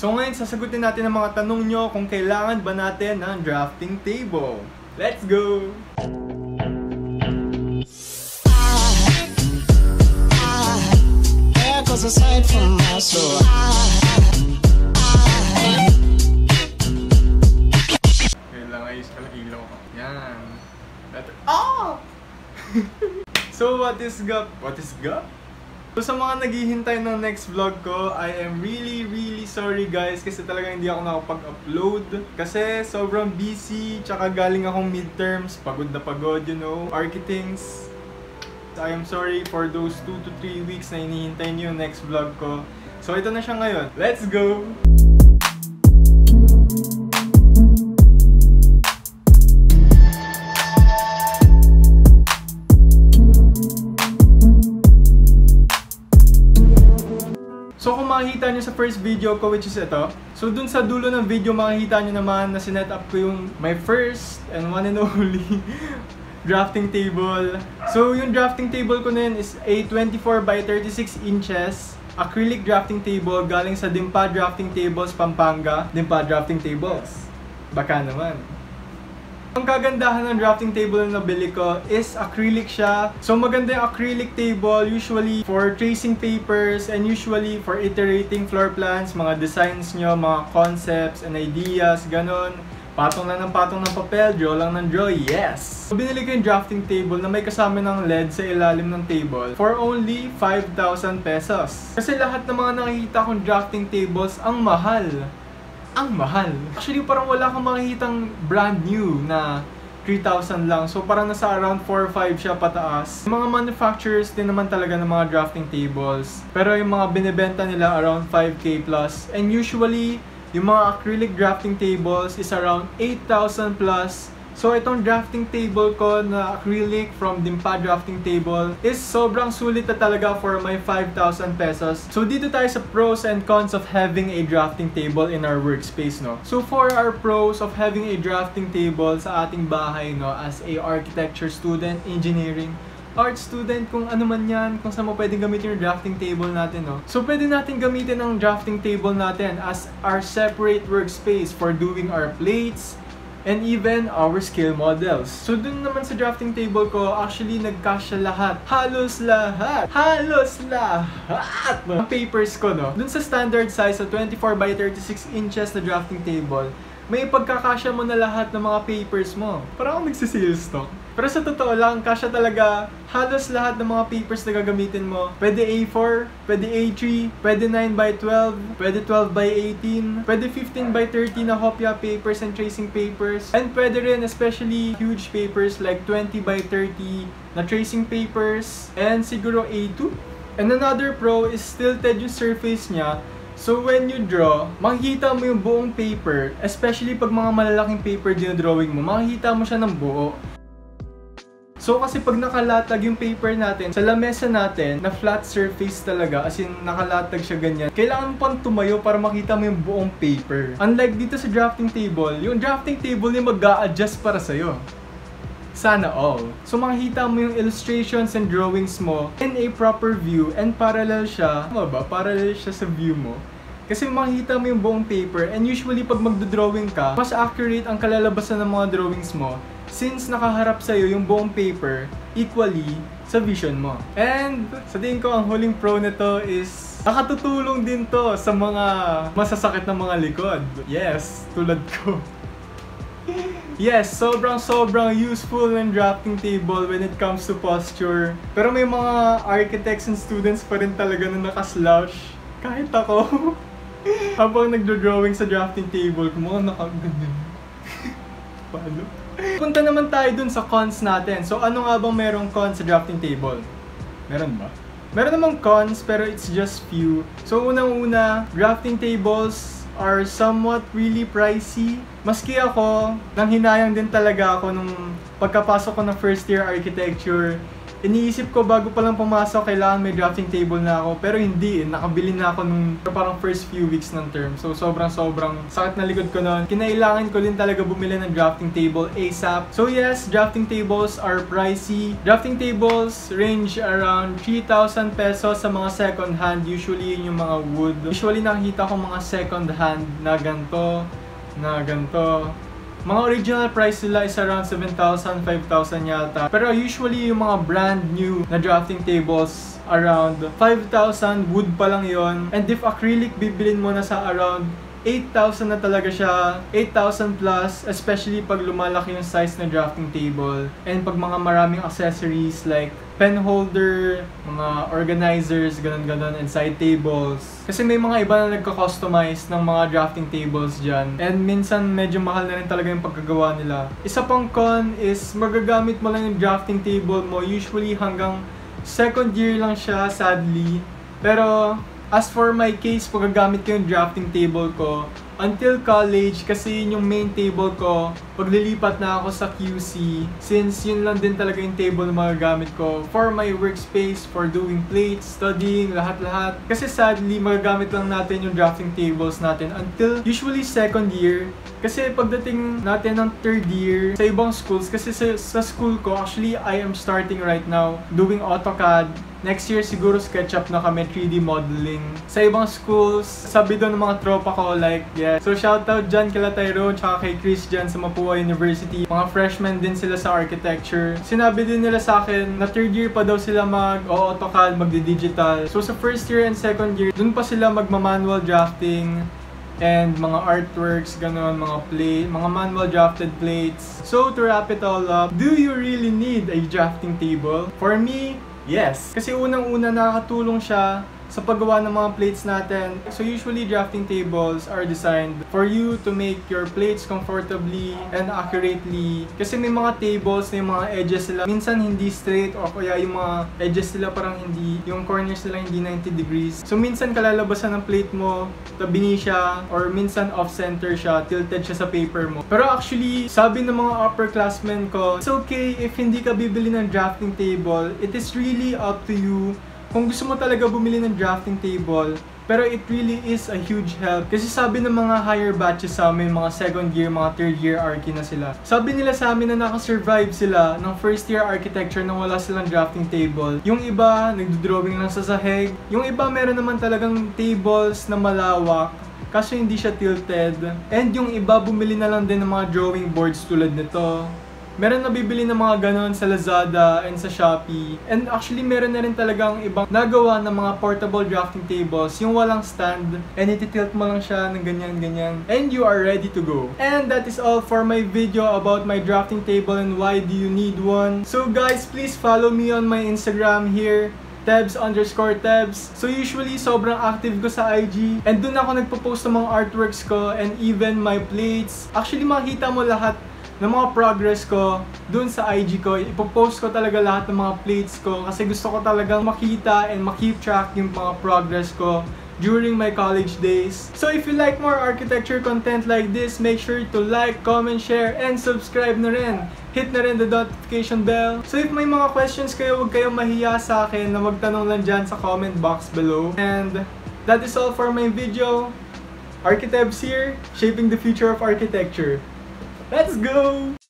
So ngayon, sasagutin natin ang mga tanong nyo kung kailangan ba natin ng drafting table. Let's go! Aside from my soul. Kailangan ayos ka ng ilaw ko. Yan. Oh! So what is GAP? What is GAP? So sa mga naghihintay ng next vlog ko, I am really sorry guys kasi talaga hindi ako nakapag-upload. Kasi sobrang busy, tsaka galing akong midterms, pagod na pagod, you know, architects. I am sorry for those 2 to 3 weeks na hinihintay niyo yung next vlog ko. So ito na siya ngayon. Let's go! So kung makikita nyo sa first video ko, which is ito, so dun sa dulo ng video makikita nyo naman na sinet up ko yung my first and one and only drafting table. So yung drafting table ko na yun is a 24 by 36 inches acrylic drafting table galing sa Dimpa Drafting Tables, Pampanga. Dimpa Drafting Tables, baka naman. Ang kagandahan ng drafting table na nabili ko is acrylic siya. So maganda yung acrylic table usually for tracing papers and usually for iterating floor plans, mga designs nyo, mga concepts and ideas, ganon. Patong lang ng patong ng papel, draw lang ng draw, yes! So binili ko yung drafting table na may kasama ng LED sa ilalim ng table for only 5,000 pesos. Kasi lahat ng mga nakikita kong drafting tables, ang mahal. Ang mahal. Actually, parang wala kang makikitang brand new na 3,000 lang. So parang nasa around 4 or 5 siya pataas. Yung mga manufacturers din naman talaga ng mga drafting tables. Pero yung mga binibenta nila around 5K plus. And usually, yung mga acrylic drafting tables is around 8,000 plus. So itong drafting table ko na acrylic from Dimpa Drafting Table is sobrang sulit na talaga for my 5,000 pesos. So dito tayo sa pros and cons of having a drafting table in our workspace, no? So for our pros of having a drafting table sa ating bahay, no, as a architecture student, engineering, art student, kung ano man yan, kung saan mo pwedeng gamitin yung drafting table natin, no? So pwede natin gamitin ang drafting table natin as our separate workspace for doing our plates, and even our scale models. So dun naman sa drafting table ko, actually nagkasya lahat. Halos lahat! Halos lahat! Ang papers ko, no? Dun sa standard size, sa 24 by 36 inches na drafting table, may pagkakasya mo na lahat ng mga papers mo. Parang ako nagsisales stock. Pero sa totoo lang, kasya talaga halos lahat ng mga papers na gagamitin mo. Pwede A4, pwede A3, pwede 9 by 12, pwede 12 by 18, pwede 15 by 30 na hopya papers and tracing papers. And pwede rin especially huge papers like 20 by 30 na tracing papers and siguro A2. And another pro is tilted yung surface niya. So when you draw, makikita mo yung buong paper, especially pag mga malalaking paper dinodrawing mo, makikita mo siya ng buo. So kasi pag nakalatag yung paper natin sa lamesa natin na flat surface talaga, as in nakalatag siya ganyan, kailangan mo pang tumayo para makita mo yung buong paper. Unlike dito sa drafting table, yung drafting table yung mag-a-adjust para sa'yo. Sana all. So makikita mo yung illustrations and drawings mo in a proper view and parallel siya. Tama ba? Parallel siya sa view mo. Kasi makikita mo yung buong paper and usually pag magdo-drawing ka, mas accurate ang kalalabasan ng mga drawings mo since nakaharap sa'yo yung buong paper equally sa vision mo. And sa tingin ko ang huling pro nito is nakatutulong din to sa mga masasakit na mga likod. Yes, tulad ko. Yes, sobrang useful ng drafting table when it comes to posture. Pero may mga architects and students pa rin talaga na nakaslouch. Kahit ako. Habang nagdo-drawing sa drafting table, kumaka nakaganon. Paano? Punta naman tayo dun sa cons natin. So ano nga bang merong cons sa drafting table? Meron ba? Meron namang cons pero it's just few. So unang-una, drafting tables are somewhat really pricey. Maski ako, nanghinayang din talaga ako nung pagkapasok ko ng first year architecture iniisip ko bago pa lang pumasok, kailangan may drafting table na ako. Pero hindi, nakabili na ako nung parang first few weeks ng term. So sobrang sakit na likod ko noon. Kinailangan ko din talaga bumili ng drafting table ASAP. So yes, drafting tables are pricey. Drafting tables range around 3,000 pesos sa mga second hand. Usually yun yung mga wood. Usually nakikita ko mga second hand na ganito. Mga original price nila is around 7,000, 5,000 yata. Pero usually yung mga brand new na drafting tables around 5,000, wood pa lang yon. And if acrylic, bibilin mo na sa around 8,000 na talaga siya, 8,000 plus, especially pag lumalaki yung size ng drafting table. And pag mga maraming accessories like pen holder, mga organizers, ganun, and side tables. Kasi may mga iba na nagka-customize ng mga drafting tables dyan. And minsan medyo mahal na rin talaga yung pagkagawa nila. Isa pang con is magagamit mo lang yung drafting table mo usually hanggang second year lang siya, sadly. Pero as for my case, paggagamit ko yung drafting table ko until college, kasi yun yung main table ko paglilipat na ako sa QC, since yun lang din talaga yung table na magagamit ko for my workspace, for doing plates, studying, lahat-lahat. Kasi sadly, magagamit lang natin yung drafting tables natin until usually second year. Kasi pagdating natin ng third year sa ibang schools, kasi sa school ko, actually I am starting right now doing AutoCAD. Next year siguro SketchUp na kami, 3D modeling. Sa ibang schools, sabi doon ng mga tropa ko, like, yeah. So shoutout dyan kila Tyrone tsaka kay Chris dyan sa Mapua University. Mga freshmen din sila sa architecture. Sinabi din nila sa akin na third year pa daw sila mag-AutoCAD, magdi-digital. So sa first year and second year, dun pa sila magma-manual drafting and mga artworks, ganun, mga manual drafted plates. So to wrap it all up, do you really need a drafting table? For me, yes. Kasi unang-una nakakatulong siya sa paggawa ng mga plates natin. So usually drafting tables are designed for you to make your plates comfortably and accurately. Kasi may mga tables na yung mga edges nila minsan hindi straight, o kaya yung mga edges nila parang hindi, yung corners nila hindi 90 degrees. So minsan kalalabasan ng plate mo, tabingi siya, or minsan off-center siya, tilted siya sa paper mo. Pero actually, sabi ng mga upperclassmen ko, it's okay if hindi ka bibili ng drafting table. It is really up to you kung gusto mo talaga bumili ng drafting table. Pero it really is a huge help. Kasi sabi ng mga higher batches sa amin, mga second year, mga third year archi na sila. Sabi nila sa amin na nakasurvive sila ng first year architecture nang wala silang drafting table. Yung iba, nagdo-drawing lang sa sahig. Yung iba, meron naman talagang tables na malawak, kaso hindi siya tilted. And yung iba, bumili na lang din ng mga drawing boards tulad nito. Meron nabibili ng mga ganon sa Lazada and sa Shopee. And actually, meron na rin talagang ibang nagawa ng mga portable drafting tables, yung walang stand, and ititilt mo lang siya ng ganyan, and you are ready to go. And that is all for my video about my drafting table and why do you need one. So guys, please follow me on my Instagram here, Tebs_Tebs. So usually, sobrang active ko sa IG. And dun ako nagpo-post ng mga artworks ko and even my plates. Actually, makikita mo lahat ng mga progress ko dun sa IG ko. Ipopost ko talaga lahat ng mga plates ko kasi gusto ko talagang makita and ma-keep track yung mga progress ko during my college days. So if you like more architecture content like this, make sure to like, comment, share, and subscribe na rin. Hit na rin the notification bell. So if may mga questions kayo, huwag kayong mahiya sa akin na magtanong lang dyan sa comment box below. And that is all for my video. Architebs here, shaping the future of architecture. Let's go!